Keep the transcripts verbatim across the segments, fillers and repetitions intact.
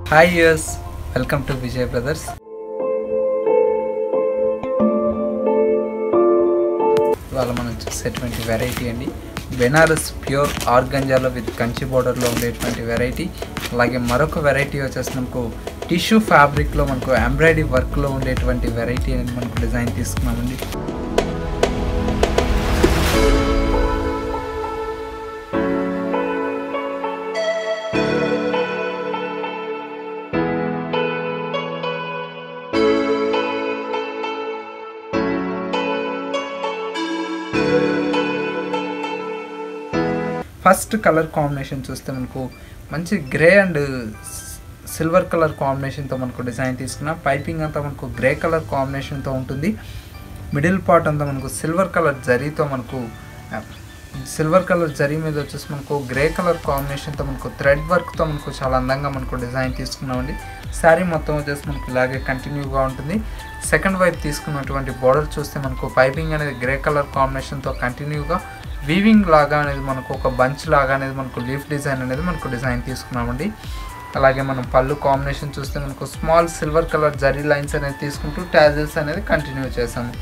Hi viewers, welcome to Vijay Brothers. ఇవాళ మనం చూసేటువంటి వెరైటీ అండి బెనారస్ ప్యూర్ ఆర్గంజాలో విత్ కంచి బోర్డర్లో ఉండేటువంటి వెరైటీ. అలాగే మరొక వెరైటీ వచ్చేసి మనకు టిష్యూ ఫ్యాబ్రిక్లో మనకు ఎంబ్రాయిడరీ వర్క్లో ఉండేటువంటి వెరైటీ అనేది మనకు డిజైన్ తీసుకున్నామండి. ఫస్ట్ కలర్ కాంబినేషన్ చూస్తే మనకు మంచి గ్రే అండ్ సిల్వర్ కలర్ కాంబినేషన్తో మనకు డిజైన్ తీసుకున్నాం. పైపింగ్ అంతా మనకు గ్రే కలర్ కాంబినేషన్తో ఉంటుంది. మిడిల్ పార్ట్ అంతా మనకు సిల్వర్ కలర్ జరీతో మనకు సిల్వర్ కలర్ జరీ మీద వచ్చేసి మనకు గ్రే కలర్ కాంబినేషన్తో మనకు థ్రెడ్ వర్క్తో మనకు చాలా అందంగా మనకు డిజైన్ తీసుకున్నామండి. శారీ మొత్తం వచ్చేసి మనకు ఇలాగే కంటిన్యూగా ఉంటుంది. సెకండ్ వైపు తీసుకున్నటువంటి బోర్డర్ చూస్తే మనకు పైపింగ్ అనేది గ్రే కలర్ కాంబినేషన్తో కంటిన్యూగా వీవింగ్ లాగా అనేది మనకు ఒక బంచ్ లాగా అనేది మనకు లీఫ్ డిజైన్ అనేది మనకు డిజైన్ తీసుకున్నామండి. అలాగే మనం పళ్ళు కాంబినేషన్ చూస్తే మనకు small silver colour zari lines అనేది తీసుకుంటూ టాజిల్స్ అనేది కంటిన్యూ చేసాము.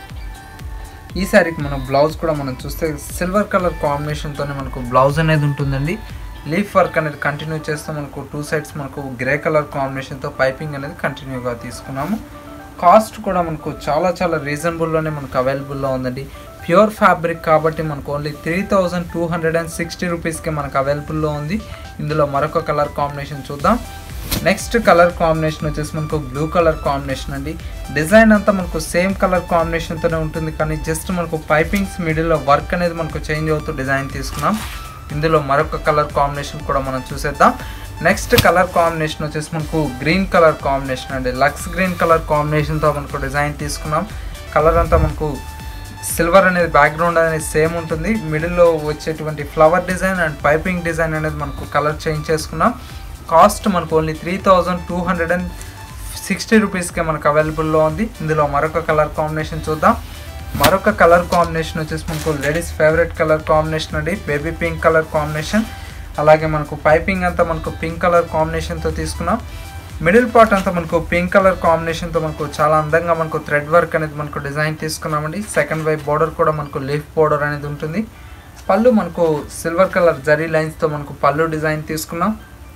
ఈ సారీకి మనం బ్లౌజ్ కూడా మనం చూస్తే సిల్వర్ కలర్ కాంబినేషన్తోనే మనకు బ్లౌజ్ అనేది ఉంటుందండి. లీఫ్ వర్క్ అనేది కంటిన్యూ చేస్తూ మనకు టూ సైడ్స్ మనకు గ్రే కలర్ కాంబినేషన్తో పైపింగ్ అనేది కంటిన్యూగా తీసుకున్నాము. కాస్ట్ కూడా మనకు చాలా చాలా రీజనబుల్లోనే మనకు అవైలబుల్లో ఉందండి. ప్యూర్ ఫ్యాబ్రిక్ కాబట్టి మనకు only three thousand two hundred and sixty రూపీస్కి మనకు అవైలబుల్లో ఉంది. ఇందులో మరొక కలర్ కాంబినేషన్ చూద్దాం. నెక్స్ట్ కలర్ కాంబినేషన్ వచ్చేసి మనకు బ్లూ కలర్ కాంబినేషన్ అండి. డిజైన్ అంతా మనకు సేమ్ కలర్ కాంబినేషన్తోనే ఉంటుంది, కానీ జస్ట్ మనకు పైపింగ్స్ మిడిల్లో వర్క్ అనేది మనకు చేంజ్ అవుతూ డిజైన్ తీసుకున్నాం. ఇందులో మరొక కలర్ కాంబినేషన్ కూడా మనం చూసేద్దాం. నెక్స్ట్ కలర్ కాంబినేషన్ వచ్చేసి మనకు గ్రీన్ కలర్ కాంబినేషన్ అండి. లక్స్ గ్రీన్ కలర్ కాంబినేషన్తో మనకు డిజైన్ తీసుకున్నాం. కలర్ అంతా మనకు సిల్వర్ అనేది బ్యాక్గ్రౌండ్ అనేది సేమ్ ఉంటుంది. మిడిల్లో వచ్చేటువంటి flower design and piping design అనేది మనకు కలర్ చేంజ్ చేసుకున్నాం. కాస్ట్ మనకు only three thousand two hundred and sixty రూపీస్కే మనకు అవైలబుల్లో ఉంది. ఇందులో మరొక కలర్ కాంబినేషన్ చూద్దాం. మరొక కలర్ కాంబినేషన్ వచ్చేసి మనకు లేడీస్ ఫేవరెట్ కలర్ కాంబినేషన్ అండి, బేబీ పింక్ కలర్ కాంబినేషన్. అలాగే మనకు పైపింగ్ అంతా మనకు పింక్ కలర్ కాంబినేషన్తో తీసుకున్నాం. మిడిల్ పార్ట్ అంతా మనకు పింక్ కలర్ కాంబినేషన్తో మనకు చాలా అందంగా మనకు థ్రెడ్ వర్క్ అనేది మనకు డిజైన్ తీసుకున్నామండి. సెకండ్ వైపు బోర్డర్ కూడా మనకు లీఫ్ బోర్డర్ అనేది ఉంటుంది. పళ్ళు మనకు సిల్వర్ కలర్ జరీ లైన్స్తో మనకు పళ్ళు డిజైన్ తీసుకున్నాం.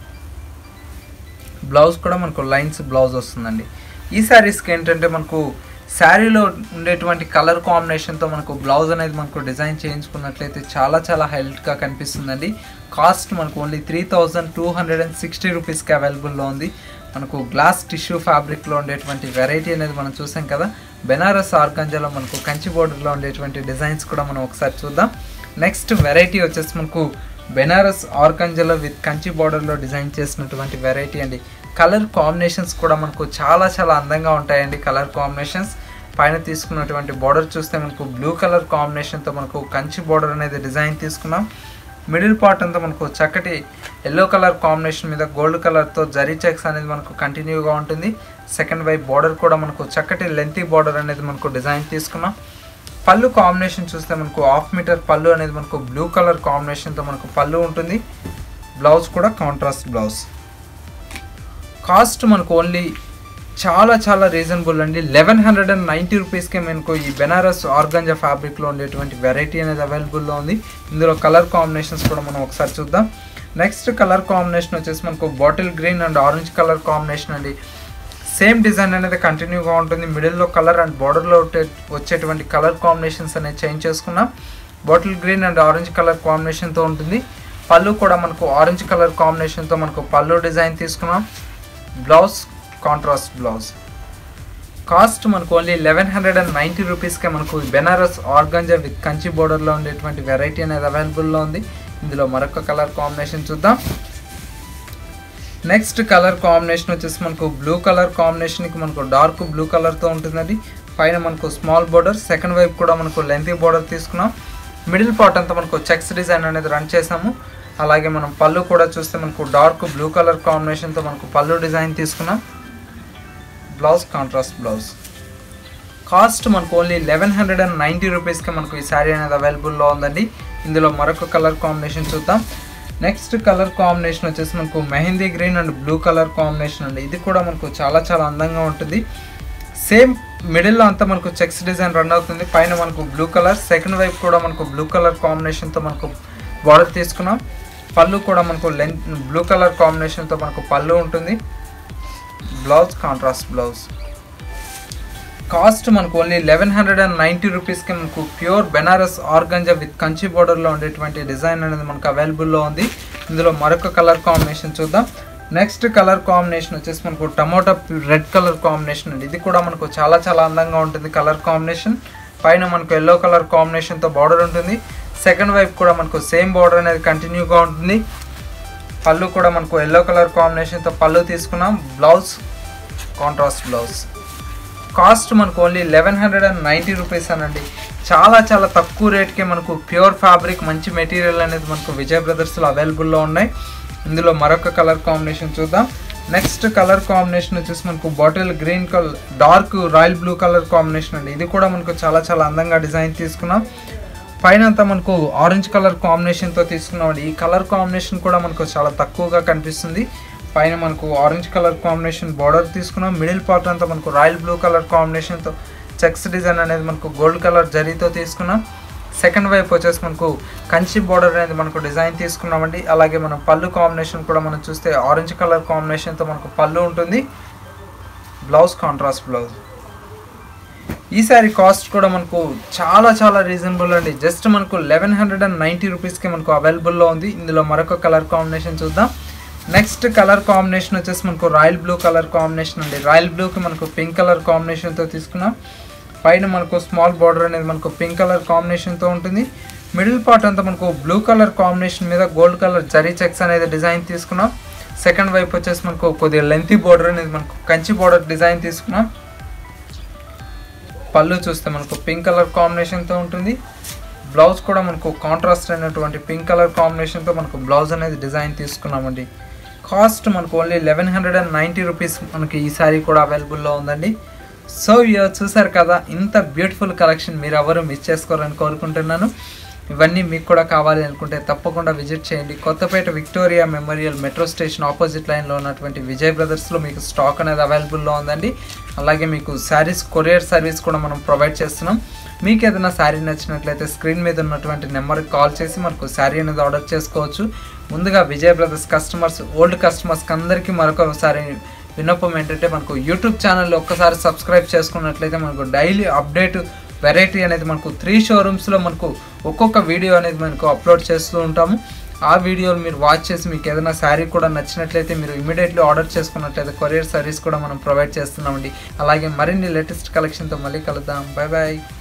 బ్లౌజ్ కూడా మనకు లైన్స్ బ్లౌజ్ వస్తుందండి. ఈ శారీస్కి ఏంటంటే మనకు శారీలో ఉండేటువంటి కలర్ కాంబినేషన్తో మనకు బ్లౌజ్ అనేది మనకు డిజైన్ చేయించుకున్నట్లయితే చాలా చాలా హైలైట్గా కనిపిస్తుందండి. కాస్ట్ మనకు only three thousand two hundred and sixty రూపీస్కి అవైలబుల్లో ఉంది. మనకు గ్లాస్ టిష్యూ ఫ్యాబ్రిక్లో ఉండేటువంటి వెరైటీ అనేది మనం చూసాం కదా. బెనారస్ ఆర్గంజాలో మనకు కంచి బోర్డర్లో ఉండేటువంటి డిజైన్స్ కూడా మనం ఒకసారి చూద్దాం. నెక్స్ట్ వెరైటీ వచ్చేసి మనకు బెనారస్ ఆర్గంజాలో విత్ కంచి బోర్డర్లో డిజైన్ చేసినటువంటి వెరైటీ అండి. కలర్ కాంబినేషన్స్ కూడా మనకు చాలా చాలా అందంగా ఉంటాయండి. కలర్ కాంబినేషన్స్ పైన తీసుకున్నటువంటి బోర్డర్ చూస్తే మనకు బ్లూ కలర్ కాంబినేషన్తో మనకు కంచి బోర్డర్ అనేది డిజైన్ తీసుకున్నాం. మిడిల్ పార్ట్ అంతా మనకు చక్కటి ఎల్లో కలర్ కాంబినేషన్ మీద గోల్డ్ కలర్తో జరీ చెక్స్ అనేది మనకు కంటిన్యూగా ఉంటుంది. సెకండ్ వైపు బోర్డర్ కూడా మనకు చక్కటి లెంతీ బోర్డర్ అనేది మనకు డిజైన్ తీసుకున్నాం. పళ్ళు కాంబినేషన్ చూస్తే మనకు హాఫ్ మీటర్ పళ్ళు అనేది మనకు బ్లూ కలర్ కాంబినేషన్తో మనకు పళ్ళు ఉంటుంది. బ్లౌజ్ కూడా కాంట్రాస్ట్ బ్లౌజ్. కాస్ట్ మనకు ఓన్లీ చాలా చాలా రీజనబుల్ అండి. లెవెన్ హండ్రెడ్ అండ్ నైంటీ రూపీస్కే మనకు ఈ బెనారస్ ఆర్గంజా ఫ్యాబ్రిక్లో ఉండేటువంటి వెరైటీ అనేది అవైలబుల్లో ఉంది. ఇందులో కలర్ కాంబినేషన్స్ కూడా మనం ఒకసారి చూద్దాం. నెక్స్ట్ కలర్ కాంబినేషన్ వచ్చేసి మనకు bottle green and orange colour combination అండి. సేమ్ డిజైన్ అనేది కంటిన్యూగా ఉంటుంది. మిడిల్లో కలర్ అండ్ బార్డర్లో వచ్చేటువంటి కలర్ కాంబినేషన్స్ అనేది చేంజ్ చేసుకున్నాం. Bottle green and orange colour కాంబినేషన్తో ఉంటుంది. పళ్ళు కూడా మనకు ఆరెంజ్ కలర్ కాంబినేషన్తో మనకు పళ్ళు డిజైన్ తీసుకున్నాం. Blouse contrast blouse. కాస్ట్ మనకు only eleven hundred and ninety రూపీస్కే మనకు బెనారస్ ఆర్గంజా విత్ కంచి బోర్డర్లో ఉండేటువంటి వెరైటీ అనేది అవైలబుల్లో ఉంది. ఇందులో మరొక కలర్ కాంబినేషన్ చూద్దాం. నెక్స్ట్ కలర్ కాంబినేషన్ వచ్చేసి మనకు బ్లూ కలర్ కాంబినేషన్కి మనకు డార్క్ బ్లూ కలర్తో ఉంటుందండి. పైన మనకు స్మాల్ బోర్డర్, సెకండ్ వైపు కూడా మనకు లెంతీ బోర్డర్ తీసుకున్నాం. మిడిల్ పార్ట్ అంతా మనకు చెక్స్ డిజైన్ అనేది రన్ చేసాము. అలాగే మనం పళ్ళు కూడా చూస్తే మనకు డార్క్ బ్లూ కలర్ కాంబినేషన్తో మనకు పళ్ళు డిజైన్ తీసుకున్నాం. Blouse contrast blouse. కాస్ట్ మనకు only eleven hundred and ninety రూపీస్కి మనకు ఈ శారీ అనేది అవైలబుల్లో ఉందండి. ఇందులో మరొక కలర్ కాంబినేషన్ చూద్దాం. నెక్స్ట్ కలర్ కాంబినేషన్ వచ్చేసి మనకు mehndi green and blue colour combination అండి. ఇది కూడా మనకు చాలా చాలా అందంగా ఉంటుంది. సేమ్ మిడిల్లో అంతా మనకు చెక్స్ డిజైన్ రన్ అవుతుంది. పైన మనకు బ్లూ కలర్, సెకండ్ వైపు కూడా మనకు బ్లూ కలర్ కాంబినేషన్తో మనకు బార్డర్ తీసుకున్నాం. పళ్ళు కూడా మనకు లెంత్ బ్లూ కలర్ కాంబినేషన్తో మనకు పళ్ళు ఉంటుంది. Blouse contrast blouse. కాస్ట్ మనకు only eleven hundred and ninety రూపీస్కి మనకు pure Banaras organza with Kanchi బోర్డర్లో ఉండేటువంటి డిజైన్ అనేది మనకు అవైలబుల్లో ఉంది. ఇందులో మరొక కలర్ కాంబినేషన్ చూద్దాం. నెక్స్ట్ కలర్ కాంబినేషన్ వచ్చేసి మనకు టమోటా రెడ్ కలర్ కాంబినేషన్ అండి. ఇది కూడా మనకు చాలా చాలా అందంగా ఉంటుంది కలర్ కాంబినేషన్. పైన మనకు ఎల్లో కలర్ కాంబినేషన్తో బార్డర్ ఉంటుంది. సెకండ్ వైపు కూడా మనకు సేమ్ బార్డర్ అనేది కంటిన్యూగా ఉంటుంది. పళ్ళు కూడా మనకు ఎల్లో కలర్ కాంబినేషన్తో పళ్ళు తీసుకున్నాం. Blouse contrast blouse. కాస్ట్ మనకు only eleven hundred and ninety rupees అనండి. చాలా చాలా తక్కువ రేట్కే మనకు ప్యూర్ ఫ్యాబ్రిక్ మంచి మెటీరియల్ అనేది మనకు విజయ్ బ్రదర్స్లో అవైలబుల్లో ఉన్నాయి. ఇందులో మరొక కలర్ కాంబినేషన్ చూద్దాం. నెక్స్ట్ కలర్ కాంబినేషన్ వచ్చేసి మనకు bottle green colour dark royal blue colour combination అండి. ఇది కూడా మనకు చాలా చాలా అందంగా డిజైన్ తీసుకున్నాం. పైన అంతా మనకు ఆరెంజ్ కలర్ కాంబినేషన్తో తీసుకున్నామండి. ఈ కలర్ కాంబినేషన్ కూడా మనకు చాలా తక్కువగా కనిపిస్తుంది. పైన మనకు ఆరెంజ్ కలర్ కాంబినేషన్ బార్డర్ తీసుకున్నాం. మిడిల్ పార్ట్ అంతా మనకు రాయల్ బ్లూ కలర్ కాంబినేషన్తో చెక్స్ డిజైన్ అనేది మనకు గోల్డ్ కలర్ జరీతో తీసుకున్నాం. సెకండ్ వైపు వచ్చేసి మనకు కంచి బార్డర్ అనేది మనకు డిజైన్ తీసుకున్నామండి. అలాగే మనం పళ్ళు కాంబినేషన్ కూడా మనం చూస్తే ఆరెంజ్ కలర్ కాంబినేషన్తో మనకు పళ్ళు ఉంటుంది. Blouse contrast blouse. ఈ సారీ కాస్ట్ కూడా మనకు చాలా చాలా రీజనబుల్ అండి. జస్ట్ మనకు లెవెన్ హండ్రెడ్ అండ్ నైంటీ రూపీస్కి మనకు అవైలబుల్లో ఉంది. ఇందులో మరొక కలర్ కాంబినేషన్ చూద్దాం. నెక్స్ట్ కలర్ కాంబినేషన్ వచ్చేసి మనకు రాయల్ బ్లూ కలర్ కాంబినేషన్ అండి. రాయల్ బ్లూకి మనకు పింక్ కలర్ కాంబినేషన్తో తీసుకున్నాం. పైన మనకు స్మాల్ బార్డర్ అనేది మనకు పింక్ కలర్ కాంబినేషన్తో ఉంటుంది. మిడిల్ పార్ట్ అంతా మనకు బ్లూ కలర్ కాంబినేషన్ మీద గోల్డ్ కలర్ జరీ చెక్స్ అనేది డిజైన్ తీసుకున్నాం. సెకండ్ వైపు వచ్చేసి మనకు కొద్దిగా లెంతీ బార్డర్ అనేది మనకు కంచి బార్డర్ డిజైన్ తీసుకున్నాం. పళ్ళు చూస్తే మనకు పింక్ కలర్ కాంబినేషన్తో ఉంటుంది. బ్లౌజ్ కూడా మనకు కాంట్రాస్ట్ అయినటువంటి పింక్ కలర్ కాంబినేషన్తో మనకు బ్లౌజ్ అనేది డిజైన్ తీసుకున్నామండి. కాస్ట్ మనకు only eleven hundred and ninety rupees మనకి ఈ సారీ కూడా అవైలబుల్లో ఉందండి. సో ఇయో చూసారు కదా, ఇంత బ్యూటిఫుల్ కలెక్షన్ మీరు ఎవరు మిస్ చేసుకోరని కోరుకుంటున్నాను. ఇవన్నీ మీకు కూడా కావాలి అనుకుంటే తప్పకుండా విజిట్ చేయండి. Kothapet Victoria memorial metro station opposite లైన్లో ఉన్నటువంటి విజయ్ బ్రదర్స్లో మీకు స్టాక్ అనేది అవైలబుల్లో ఉందండి. అలాగే మీకు శారీస్ కొరియర్ సర్వీస్ కూడా మనం ప్రొవైడ్ చేస్తున్నాం. మీకు ఏదైనా శారీ నచ్చినట్లయితే స్క్రీన్ మీద ఉన్నటువంటి నెంబర్కి కాల్ చేసి మనకు శారీ అనేది ఆర్డర్ చేసుకోవచ్చు. ముందుగా విజయ్ బ్రదర్స్ కస్టమర్స్ ఓల్డ్ కస్టమర్స్కి అందరికీ మరొకసారి విన్నపం ఏంటంటే మనకు యూట్యూబ్ ఛానల్లో ఒక్కసారి సబ్స్క్రైబ్ చేసుకున్నట్లయితే మనకు డైలీ అప్డేట్ వెరైటీ అనేది మనకు త్రీ షోరూమ్స్లో మనకు ఒక్కొక్క వీడియో అనేది మనకు అప్లోడ్ చేస్తూ ఉంటాము. ఆ వీడియోలు మీరు వాచ్ చేసి మీకు ఏదైనా శారీ కూడా నచ్చినట్లయితే మీరు ఇమీడియట్లీ ఆర్డర్ చేసుకున్నట్లయితే కొరియర్ సర్వీస్ కూడా మనం ప్రొవైడ్ చేస్తున్నామండి. అలాగే మరిన్ని లేటెస్ట్ కలెక్షన్తో మళ్ళీ కలుద్దాం. Bye bye.